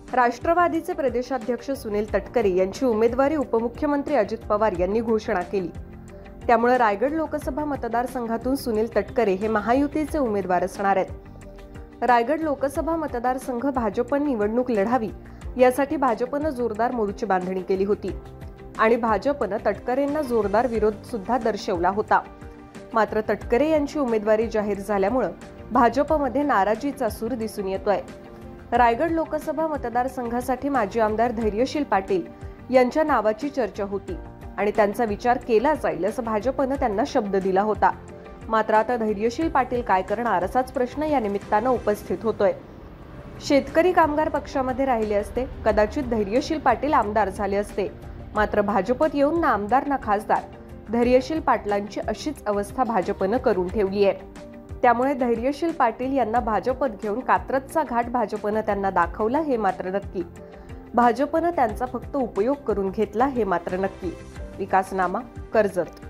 राष्ट्रवादीचे प्रदेशाध्यक्ष सुनील तटकरे यांची उमेदवारी उपमुख्यमंत्री अजित पवार यांनी घोषणा केली। त्यामुळे रायगड लोकसभा मतदारसंघातून सुनील तटकरे हे महायुतीचे उमेदवार असणार आहेत। रायगड लोकसभा मतदारसंघ भाजपने निवडणूक लढावी यासाठी भाजपने जोरदार मोर्चे बांधणी केली होती आणि भाजपने तटकरेंना जोरदार विरोध सुद्धा दर्शवला होता। मात्र तटकरे यांची उमेदवारी जाहीर झाल्यामुळे भाजपमध्ये नाराजीचा सूर दिसून येतोय। रायगड लोकसभा मतदारसंघासाठी माजी आमदार धैर्यशील पाटील यांच्या नावाची चर्चा होती आणि त्यांचा विचार केला जाईल असं भाजपने त्यांना शब्द दिला होता। मात्र आता धैर्यशील पाटील काय करणार असाच प्रश्न या निमित्ताने उपस्थित होतोय। शेतकरी कामगार पक्षामध्ये राहिले असते कदाचित धैर्यशील पाटील आमदार झाले असते, मात्र भाजपत येऊन ना आमदार ना खासदार, धैर्यशील पाटलांची अशीच अवस्था भाजपने करून ठेवली आहे। त्यामुळे धैर्यशील पाटील यांना भाजपत घेऊन कात्रजचा घाट भाजपने त्यांना दाखवला हे मात्र नक्की। भाजपने त्यांचा फक्त उपयोग करून घेतला हे मात्र नक्की। विकासनामा, कर्जत।